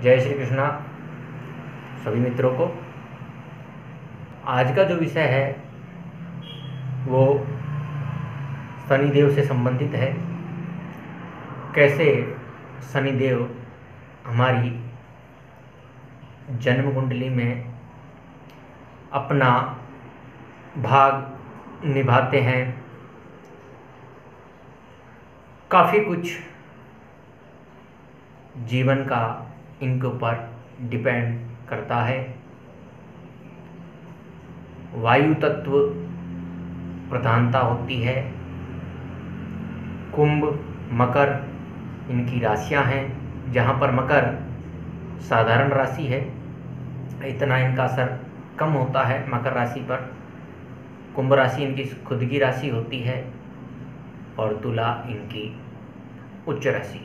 जय श्री कृष्णा सभी मित्रों को। आज का जो विषय है वो शनिदेव से संबंधित है। कैसे शनिदेव हमारी जन्म कुंडली में अपना भाग निभाते हैं। काफ़ी कुछ जीवन का इनके ऊपर डिपेंड करता है। वायु तत्व प्रधानता होती है। कुंभ मकर इनकी राशियां हैं, जहां पर मकर साधारण राशि है, इतना इनका असर कम होता है मकर राशि पर। कुंभ राशि इनकी खुद की राशि होती है और तुला इनकी उच्च राशि।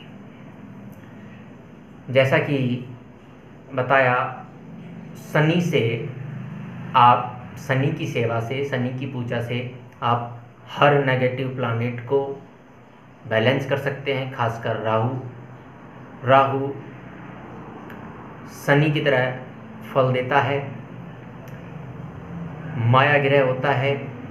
जैसा कि बताया, शनि से आप शनि की सेवा से, शनि की पूजा से आप हर नेगेटिव प्लैनेट को बैलेंस कर सकते हैं। खासकर राहु शनि की तरह फल देता है, माया ग्रह होता है।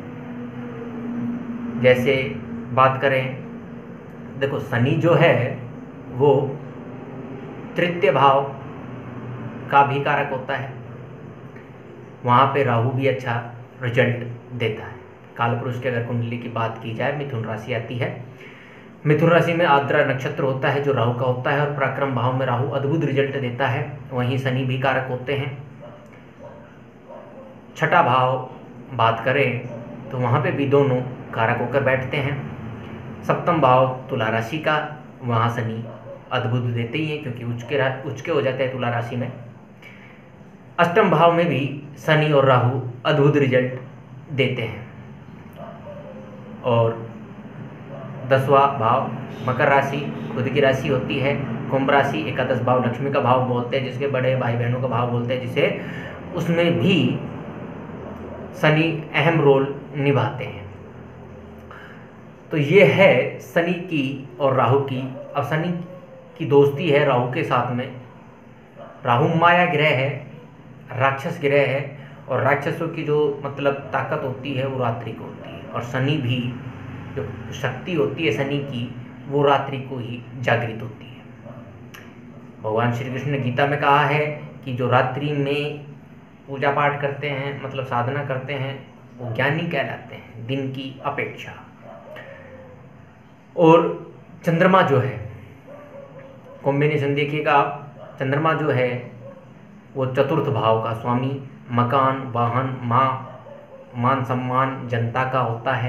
जैसे बात करें, देखो शनि जो है वो तृतीय भाव का भी कारक होता है। वहाँ पे राहु भी अच्छा रिजल्ट देता है। कालपुरुष की अगर कुंडली की बात की जाए, मिथुन राशि आती है। मिथुन राशि में आर्द्रा नक्षत्र होता है जो राहु का होता है, और पराक्रम भाव में राहु अद्भुत रिजल्ट देता है। वहीं शनि भी कारक होते हैं। छठा भाव बात करें तो वहाँ पे भी दोनों कारक होकर बैठते हैं। सप्तम भाव तुला राशि का, वहाँ शनि अद्भुत देते ही हैं क्योंकि उचके हो जाते हैं तुला राशि में। अष्टम भाव में भी शनि और राहु अद्भुत रिजल्ट देते हैं। और 10वां भाव मकर राशि खुद की राशि होती है। कुंभ राशि एकादश भाव लक्ष्मी का भाव बोलते हैं, जिसके बड़े भाई बहनों का भाव बोलते हैं, जिसे उसमें भी शनि अहम रोल निभाते हैं। तो ये है शनि की और राहु की। अब शनि की दोस्ती है राहु के साथ में। राहु माया ग्रह है, राक्षस ग्रह है, और राक्षसों की जो ताकत होती है वो रात्रि को होती है। और शनि भी जो शक्ति होती है शनि की, वो रात्रि को ही जागृत होती है। भगवान श्री कृष्ण ने गीता में कहा है कि जो रात्रि में पूजा पाठ करते हैं, साधना करते हैं, वो ज्ञानी कहलाते हैं दिन की अपेक्षा। और चंद्रमा जो है, कॉम्बिनेशन देखिएगा आप, चंद्रमा जो है वो चतुर्थ भाव का स्वामी, मकान, वाहन, मान सम्मान, जनता का होता है।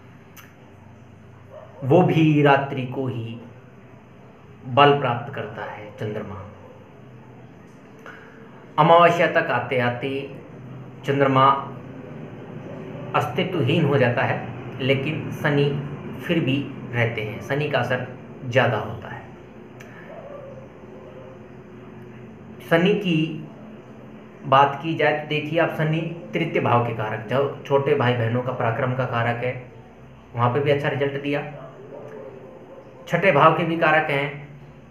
वो भी रात्रि को ही बल प्राप्त करता है चंद्रमा। अमावस्या तक आते आते चंद्रमा अस्तित्वहीन हो जाता है, लेकिन शनि फिर भी रहते हैं। शनि का असर ज़्यादा होता है। शनि की बात की जाए तो देखिए आप, शनि तृतीय भाव के कारक, जो छोटे भाई बहनों का पराक्रम का कारक है, वहाँ पे भी अच्छा रिजल्ट दिया। छठे भाव के भी कारक हैं,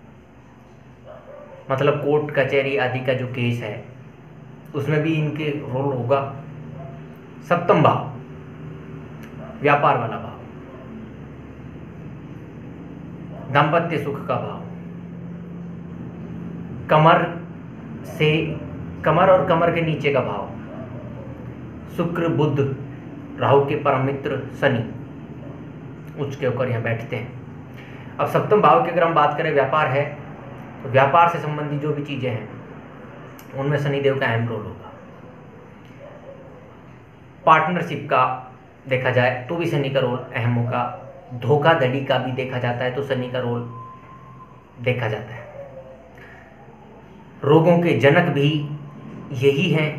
कोर्ट कचहरी आदि का जो केस है उसमें भी इनके रोल होगा। सप्तम भाव व्यापार वाला भाव, दाम्पत्य सुख का भाव, कमर और कमर के नीचे का भाव, शुक्र बुध राहु के परम मित्र शनि उच्च के होकर यहाँ बैठते हैं। अब सप्तम भाव की अगर हम बात करें, व्यापार है, तो व्यापार से संबंधित जो भी चीजें हैं उनमें शनिदेव का अहम रोल होगा। पार्टनरशिप का देखा जाए तो भी शनि का रोल अहम होगा। धोखाधड़ी का भी देखा जाता है तो शनि का रोल देखा जाता है। रोगों के जनक भी यही हैं,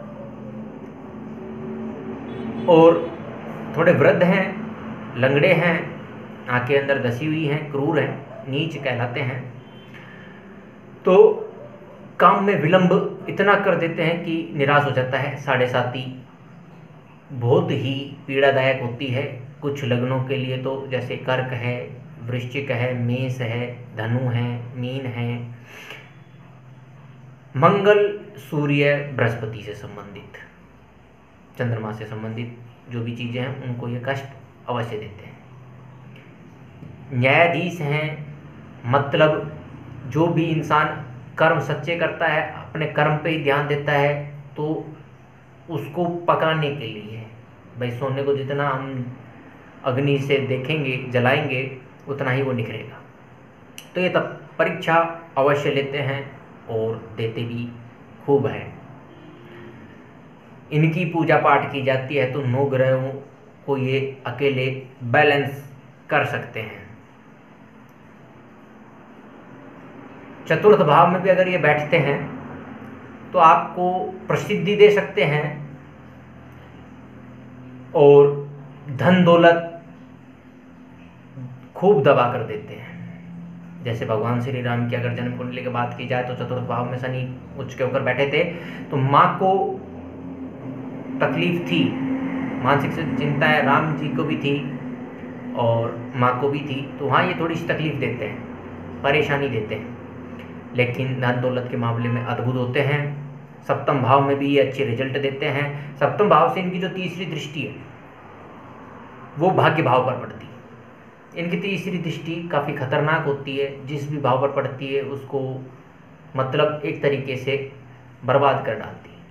और थोड़े वृद्ध हैं, लंगड़े हैं, आंखें अंदर धसी हुई हैं, क्रूर हैं, नीच कहलाते हैं। तो काम में विलंब इतना कर देते हैं कि निराश हो जाता है। साढ़े साती बहुत ही पीड़ादायक होती है कुछ लग्नों के लिए। तो जैसे कर्क है, वृश्चिक है, मेष है, धनु है, मीन है, मंगल, सूर्य, बृहस्पति से संबंधित, चंद्रमा से संबंधित जो भी चीज़ें हैं उनको ये कष्ट अवश्य देते हैं। न्यायाधीश हैं, मतलब जो भी इंसान कर्म सच्चे करता है, अपने कर्म पे ही ध्यान देता है, तो उसको पकाने के लिए भाई सोने को जितना हम अग्नि से देखेंगे, जलाएंगे, उतना ही वो निखरेगा। तो ये तब परीक्षा अवश्य लेते हैं और देते भी खूब हैं। इनकी पूजा पाठ की जाती है तो 9 ग्रहों को ये अकेले बैलेंस कर सकते हैं। चतुर्थ भाव में भी अगर ये बैठते हैं तो आपको प्रसिद्धि दे सकते हैं और धन दौलत खूब दबा कर देते हैं। जैसे भगवान श्री राम की अगर जन्म कुंडली की बात की जाए तो चतुर्थ भाव में शनि उच्च के होकर बैठे थे, तो माँ को तकलीफ थी, मानसिक चिंताएं राम जी को भी थी और माँ को भी थी, तो वहाँ ये थोड़ी सी तकलीफ देते हैं, परेशानी देते हैं, लेकिन धन दौलत के मामले में अद्भुत होते हैं। सप्तम भाव में भी ये अच्छे रिजल्ट देते हैं। सप्तम भाव से इनकी जो तीसरी दृष्टि है वो भाग्य भाव पर पड़ती है। इनकी तीसरी दृष्टि काफ़ी खतरनाक होती है, जिस भी भाव पर पड़ती है उसको मतलब एक तरीके से बर्बाद कर डालती है,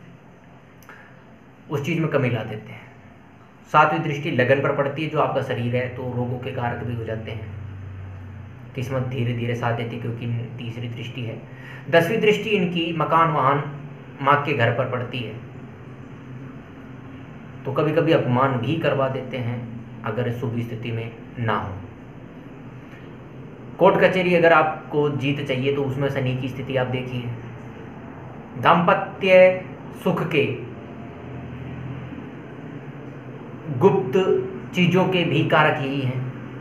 उस चीज़ में कमी ला देते हैं। सातवीं दृष्टि लगन पर पड़ती है, जो आपका शरीर है, तो रोगों के कारक भी हो जाते हैं। किस्मत धीरे धीरे साथ देती क्योंकि तीसरी दृष्टि है। 10वीं दृष्टि इनकी मकान वाहन माँ के घर पर पड़ती है, तो कभी कभी अपमान भी करवा देते हैं अगर शुभ स्थिति में ना हो। कोर्ट कचहरी अगर आपको जीत चाहिए तो उसमें शनि की स्थिति आप देखिए। दाम्पत्य सुख के, गुप्त चीजों के भी कारक यही हैं।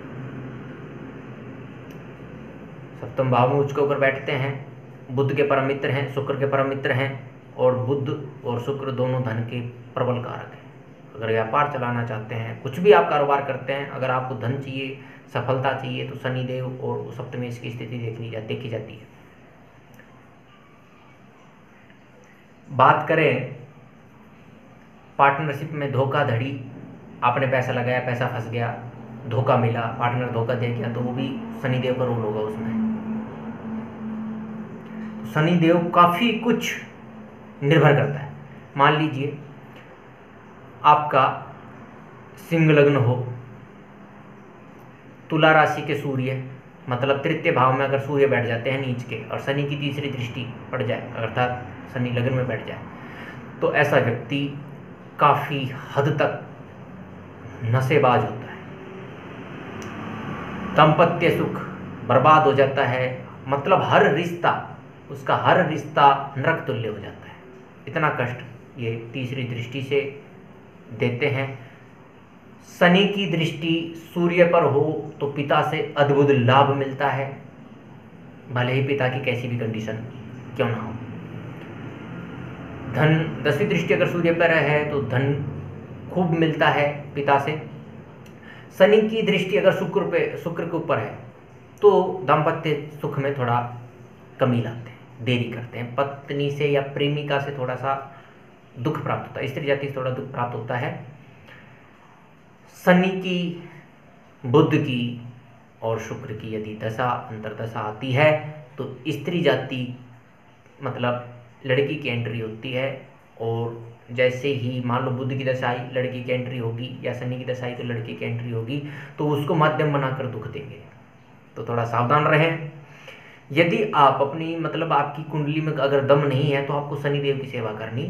सप्तम भाव में उच्च के ऊपर बैठते हैं, बुध के परम मित्र हैं, शुक्र के परम मित्र हैं, और बुध और शुक्र दोनों धन के प्रबल कारक हैं। अगर व्यापार चलाना चाहते हैं, कुछ भी आप कारोबार करते हैं, अगर आपको धन चाहिए, सफलता चाहिए, तो शनिदेव और सप्तमेश की स्थिति देखी जाती है। बात करें पार्टनरशिप में धोखाधड़ी, आपने पैसा लगाया, पैसा फंस गया, धोखा मिला, पार्टनर धोखा दे गया, तो वो भी शनिदेव का रोल होगा उसमें। शनिदेव काफ़ी कुछ निर्भर करता है। मान लीजिए आपका सिंह लग्न हो, तुला राशि के सूर्य, मतलब तृतीय भाव में अगर सूर्य बैठ जाते हैं नीच के और शनि की तीसरी दृष्टि पड़ जाए, अर्थात शनि लग्न में बैठ जाए, तो ऐसा व्यक्ति काफ़ी हद तक नशेबाज होता है। दाम्पत्य सुख बर्बाद हो जाता है, मतलब हर रिश्ता, उसका हर रिश्ता नरक तुल्य हो जाता है। इतना कष्ट ये तीसरी दृष्टि से देते हैं। शनि की दृष्टि सूर्य पर हो तो पिता से अद्भुत लाभ मिलता है, भले ही पिता की कैसी भी कंडीशन क्यों ना हो। धन, 10वीं दृष्टि अगर सूर्य पर है तो धन खूब मिलता है पिता से। शनि की दृष्टि अगर शुक्र के ऊपर है तो दाम्पत्य सुख में थोड़ा कमी लाते हैं, देरी करते हैं। पत्नी से या प्रेमिका से थोड़ा सा दुख प्राप्त होता है, स्त्री जाति से थोड़ा दुख प्राप्त होता है। शनि की, बुध की और शुक्र की यदि दशा अंतर्दशा आती है तो स्त्री जाति मतलब लड़की की एंट्री होती है, और जैसे ही मान लो बुध की दशा आई लड़की की एंट्री होगी, या शनि की दशा आई तो लड़की की एंट्री होगी, तो उसको माध्यम बनाकर दुख देंगे, तो थोड़ा सावधान रहें। यदि आप अपनी मतलब आपकी कुंडली में अगर दम नहीं है तो आपको शनिदेव की सेवा करनी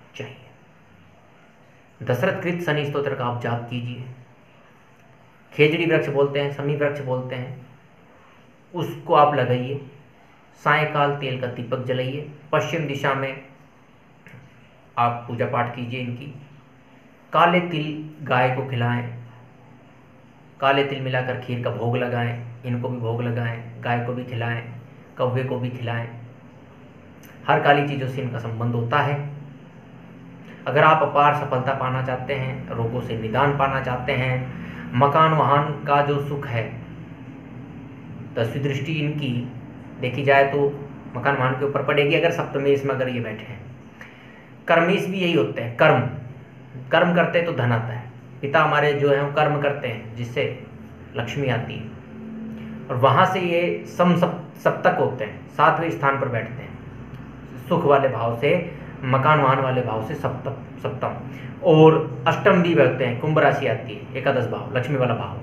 चाहिए। दशरथ कृत शनि स्तोत्र का आप जाप कीजिए। खेजड़ी वृक्ष बोलते हैं, शमी वृक्ष बोलते हैं, उसको आप लगाइए। सायंकाल तेल का दीपक जलाइए, पश्चिम दिशा में आप पूजा पाठ कीजिए इनकी। काले तिल गाय को खिलाएं, काले तिल मिलाकर खीर का भोग लगाएं, इनको भी भोग लगाएं, गाय को भी खिलाएं, कौवे को भी खिलाएं। हर काली चीज़ों से इनका संबंध होता है। अगर आप अपार सफलता पाना चाहते हैं, रोगों से निदान पाना चाहते हैं, मकान वाहन का जो सुख है, 10वीं दृष्टि इनकी देखी जाए तो मकान वाहन के ऊपर पड़ेगी अगर सप्तमेश में अगर ये बैठे हैं। कर्मेश भी यही होते हैं, कर्म करते हैं तो धन आता है। पिता हमारे जो है वो कर्म करते हैं जिससे लक्ष्मी आती है, और वहाँ से ये सप्तक होते हैं, 7वें स्थान पर बैठते हैं, सुख वाले भाव से, मकान वाहन वाले भाव से सप्तम, और अष्टम भी बैठते हैं, कुंभ राशि आती है, एकादश भाव, लक्ष्मी वाला भाव।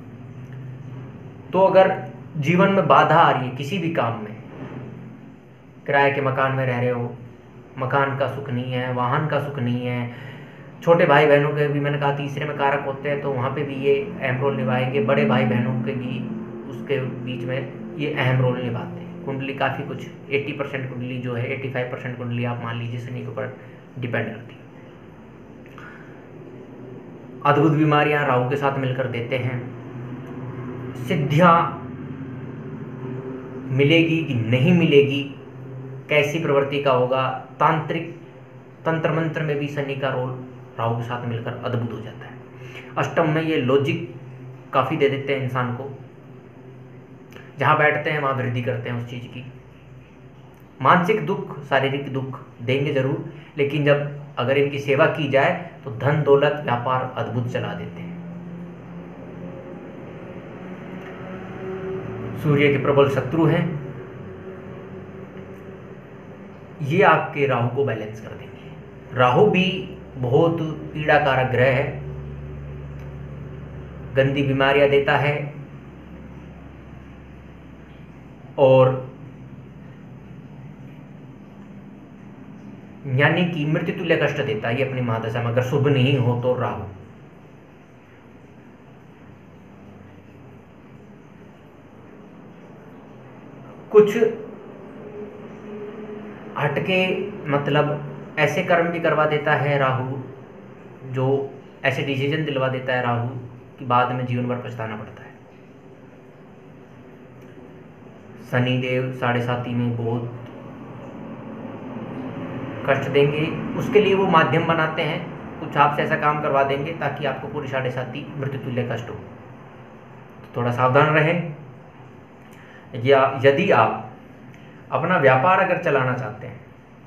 तो अगर जीवन में बाधा आ रही है किसी भी काम में, किराए के मकान में रह रहे हो, मकान का सुख नहीं है, वाहन का सुख नहीं है, छोटे भाई बहनों के भी मैंने कहा तीसरे में कारक होते हैं, तो वहाँ पे भी ये अहम रोल निभाएंगे। बड़े भाई बहनों के भी उसके बीच में ये अहम रोल निभाते हैं। कुंडली काफ़ी कुछ 80% कुंडली जो है, 85% कुंडली आप मान लीजिए शनि के ऊपर डिपेंड करती है। अद्भुत बीमारियां राहु के साथ मिलकर देते हैं। सिद्धियां मिलेगी कि नहीं मिलेगी, कैसी प्रवृत्ति का होगा, तांत्रिक तंत्र मंत्र में भी शनि का रोल राहु के साथ मिलकर अद्भुत हो जाता है। अष्टम में ये लॉजिक काफ़ी दे देते हैं इंसान को, जहाँ बैठते हैं वहाँ वृद्धि करते हैं उस चीज़ की। मानसिक दुख, शारीरिक दुख देंगे जरूर, लेकिन जब अगर इनकी सेवा की जाए तो धन दौलत व्यापार अद्भुत चला देते हैं। सूर्य के प्रबल शत्रु हैं, ये आपके राहु को बैलेंस कर देंगे। राहु भी बहुत पीड़ाकारक ग्रह है, गंदी बीमारियां देता है और यानी कि मृत्यु तुल्य कष्ट देता है ये अपनी महादशा में, अगर शुभ नहीं हो तो राहु। कुछ हटके मतलब ऐसे कर्म भी करवा देता है राहु, जो ऐसे डिसीजन दिलवा देता है राहु कि बाद में जीवन भर पछताना पड़ता है। शनिदेव 7.5 में बहुत कष्ट देंगे, उसके लिए वो माध्यम बनाते हैं, कुछ आपसे ऐसा काम करवा देंगे ताकि आपको पूरी 7.5 मृत्यु तुल्य कष्ट हो। तो थोड़ा सावधान रहें। या यदि आप अपना व्यापार अगर चलाना चाहते हैं,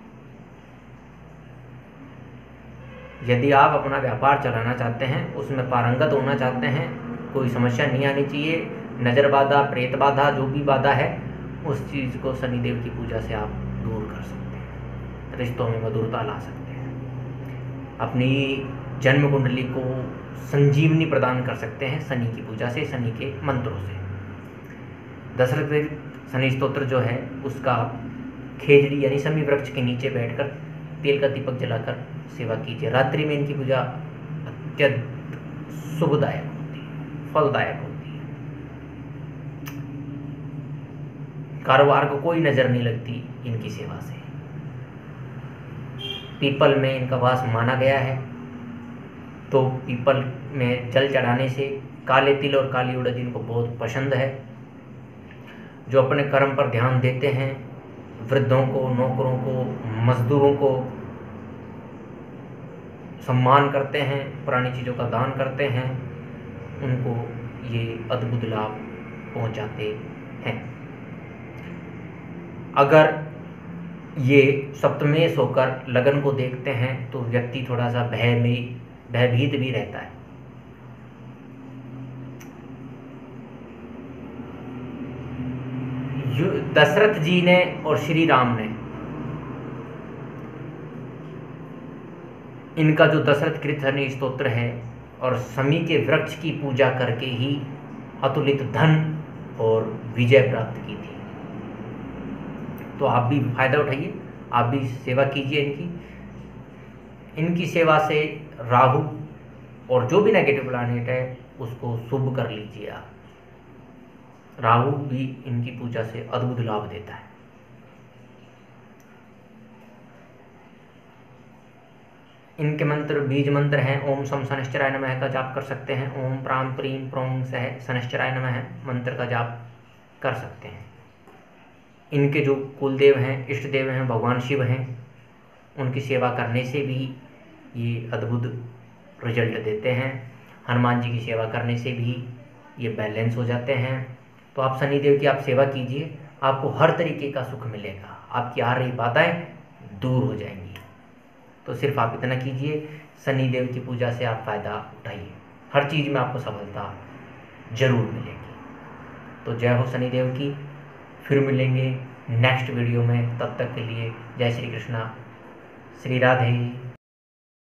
यदि आप अपना व्यापार चलाना चाहते हैं, उसमें पारंगत होना चाहते हैं, कोई समस्या नहीं आनी चाहिए, नज़र बाधा, प्रेत बाधा, जो भी बाधा है उस चीज़ को शनिदेव की पूजा से आप दूर कर सकते हैं, रिश्तों में मधुरता ला सकते हैं, अपनी जन्म कुंडली को संजीवनी प्रदान कर सकते हैं शनि की पूजा से, शनि के मंत्रों से। दशरथ शनि स्तोत्र जो है उसका खेजड़ी यानी शमी वृक्ष के नीचे बैठकर तेल का दीपक जलाकर सेवा कीजिए। रात्रि में इनकी पूजा अत्यंत शुभदायक होती है, फलदायक होती है। कारोबार को कोई नज़र नहीं लगती इनकी सेवा से। पीपल में इनका वास माना गया है, तो पीपल में जल चढ़ाने से काले तिल और काली उड़द इनको बहुत पसंद है। जो अपने कर्म पर ध्यान देते हैं, वृद्धों को, नौकरों को, मजदूरों को सम्मान करते हैं, पुरानी चीज़ों का दान करते हैं, उनको ये अद्भुत लाभ पहुंचाते हैं। अगर ये सप्तमेश होकर लगन को देखते हैं तो व्यक्ति थोड़ा सा भयभीत भी रहता है। दशरथ जी ने और श्री राम ने इनका जो दशरथ कृत शनि स्तोत्र है और शमी के वृक्ष की पूजा करके ही अतुलित धन और विजय प्राप्त की थी। तो आप भी फायदा उठाइए, आप भी सेवा कीजिए इनकी सेवा से राहु और जो भी नेगेटिव प्लैनेट है उसको शुभ कर लीजिए आप। राहु भी इनकी पूजा से अद्भुत लाभ देता है। इनके मंत्र बीज मंत्र हैं। ओम सम शनिश्चराय नमः का जाप कर सकते हैं। ओम प्राम प्रीम प्रोंग सह शनिश्चराय नमः मंत्र का जाप कर सकते हैं। इनके जो कुलदेव हैं, इष्ट देव हैं, भगवान शिव हैं, उनकी सेवा करने से भी ये अद्भुत रिजल्ट देते हैं। हनुमान जी की सेवा करने से भी ये बैलेंस हो जाते हैं। तो आप शनिदेव की आप सेवा कीजिए आपको हर तरीके का सुख मिलेगा, आपकी आ रही बाधाएं दूर हो जाएंगी। तो सिर्फ आप इतना कीजिए, शनिदेव की पूजा से आप फ़ायदा उठाइए, हर चीज़ में आपको सफलता जरूर मिलेगी। तो जय हो शनिदेव की। फिर मिलेंगे नेक्स्ट वीडियो में, तब तक के लिए जय श्री कृष्णा, श्री राधे।